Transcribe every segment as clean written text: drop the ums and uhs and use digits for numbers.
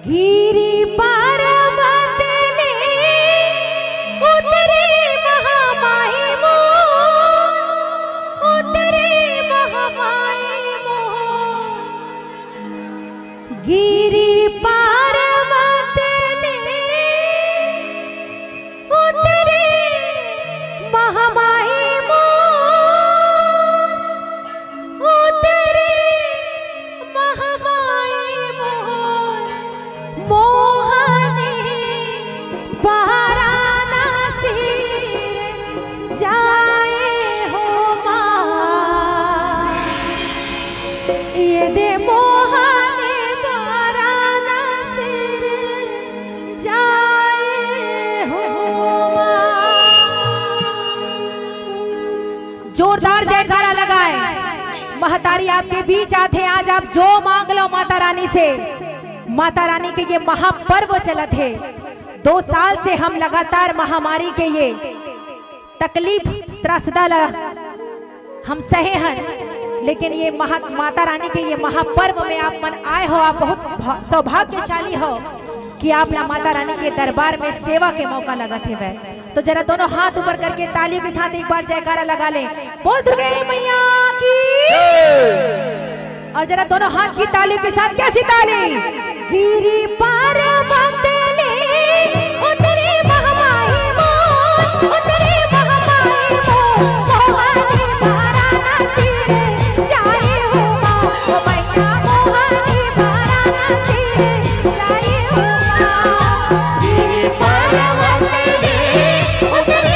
गिरी पर्वत ले उतरे महामाई मोह, उतरे महामाई मोह। गिरी पर्वत ले उतरे महामाई मोह, उतरे महामाई मोह। मोहने वाराणसी जाए हो माँ, ये दे मोहने वाराणसी जाए हो माँ। जोरदार जयकारा लगाए। महतारी आपके बीच आते हैं। आज आप जो मांग लो माता रानी से। माता रानी के ये महापर्व चलत है। 2 साल से हम लगातार महामारी के ये तकलीफ त्रसदा हम सहे हैं, लेकिन ये माता रानी के ये महापर्व में आप मन आए हो। आप बहुत सौभाग्यशाली हो कि आप माता रानी के दरबार में सेवा के मौका लगाते हुए। तो जरा दोनों हाथ ऊपर करके तालियों के साथ एक बार जयकारा लगा ले। बोल दुर्गे मैया की। और जरा दोनों हाथ की तालियों के साथ कैसी ताली। गिरी पर्वत ले उतरे महामाई मोह, उतरे महामाई मोह। मोहनी वाराणसी जाए हो माँ, ओ मैया मोहनी वाराणसी जाए हो माँ। गिरी पर्वत ले उतरे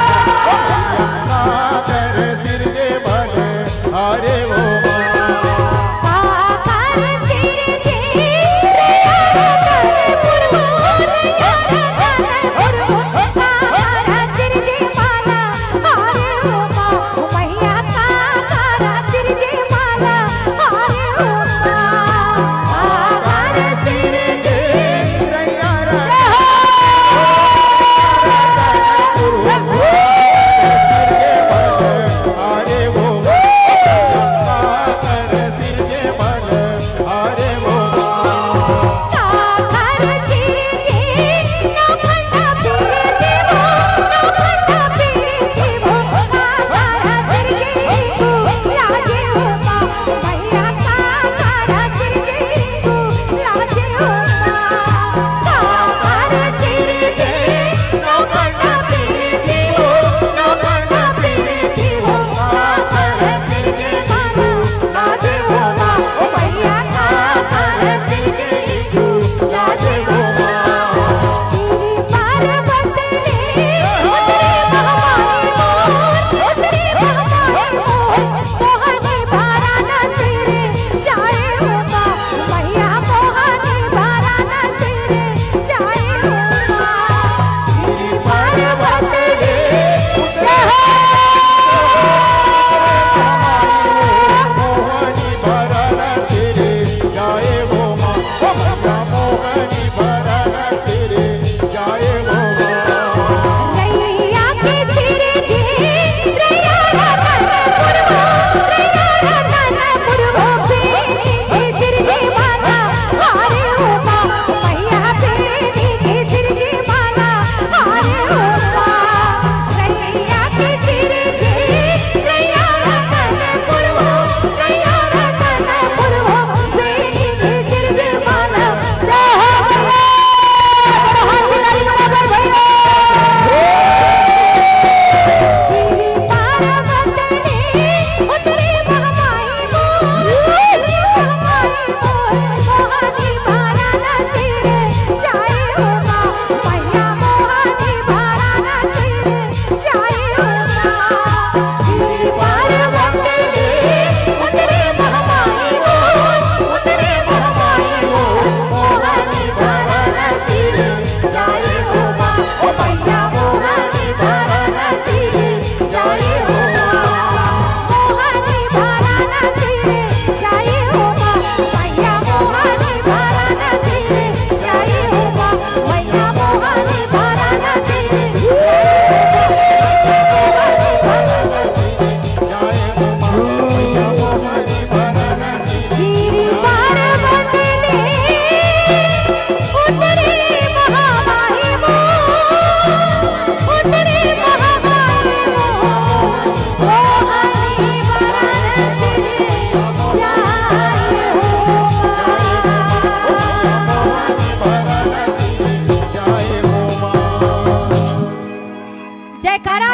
हरे ओ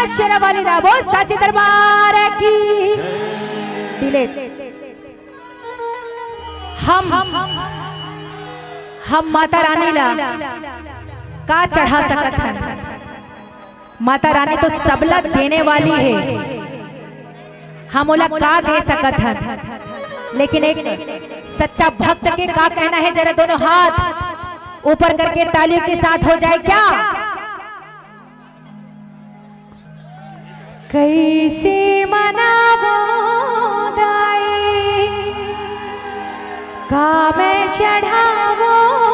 शेरावाली राबो साची दरबार की। डिलेट। हम माता रानी ला का चढ़ा सकत हन। माता रानी तो सबला देने वाली है, हम ओला का दे सकत हन। लेकिन एक सच्चा भक्त के का कहना है, जरा दोनों हाथ ऊपर करके तालियों के साथ हो जाए क्या। कैसे मनावो दाई का मैं चढ़ावो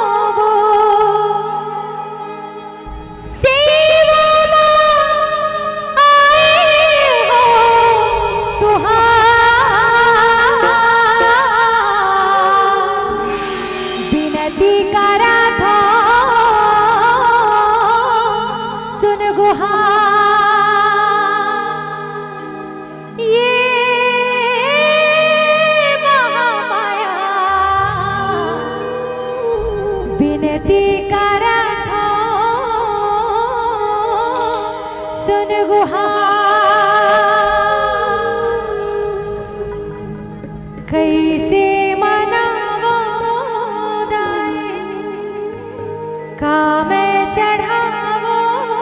कैसे मनावो दाई का मैं चढ़ावो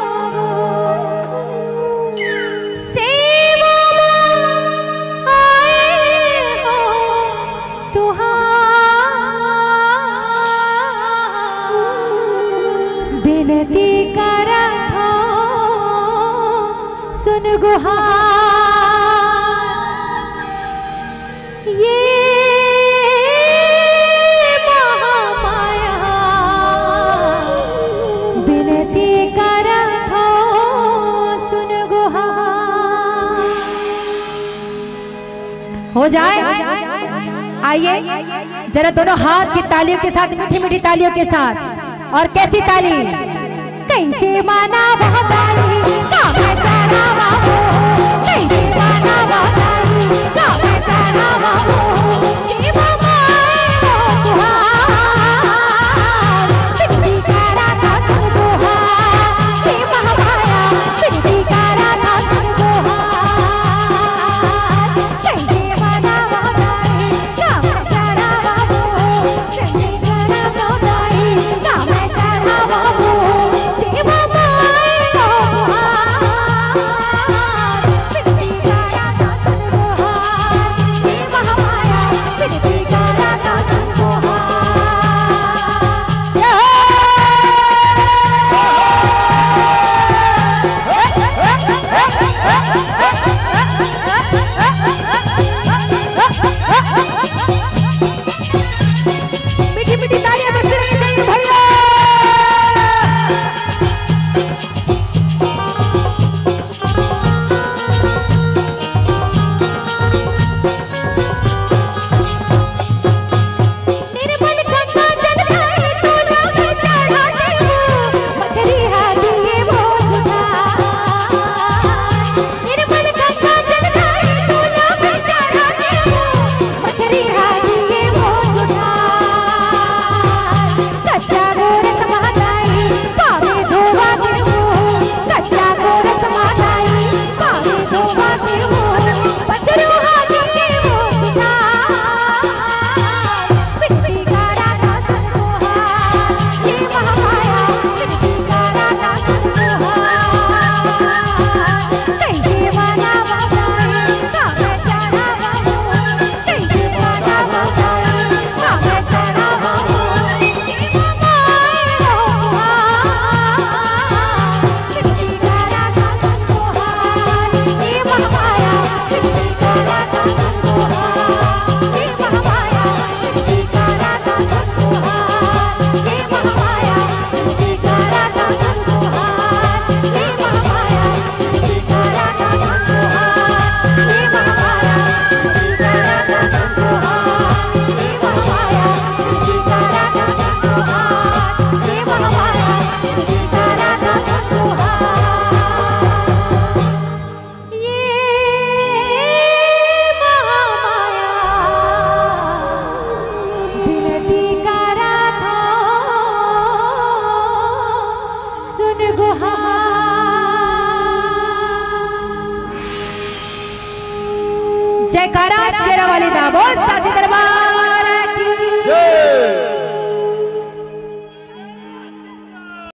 सेवा आए हो तुहार बिनती करत हो सुन गुहार। हो जाए आइए जरा दोनों हाथ की तालियों के साथ, मीठी मीठी तालियों के साथ। और कैसी ताली। कैसे माना वो ताली का मैं चढ़ावा हो, कैसे माना वो ताली का मैं चढ़ावा हो। जीवा माए हो तुहार बिनती करा था सुन गुहार। जीवा माया बिनती करा था सुन गुहार। जयकारा शेरा वाली दा बोल साचे दरबार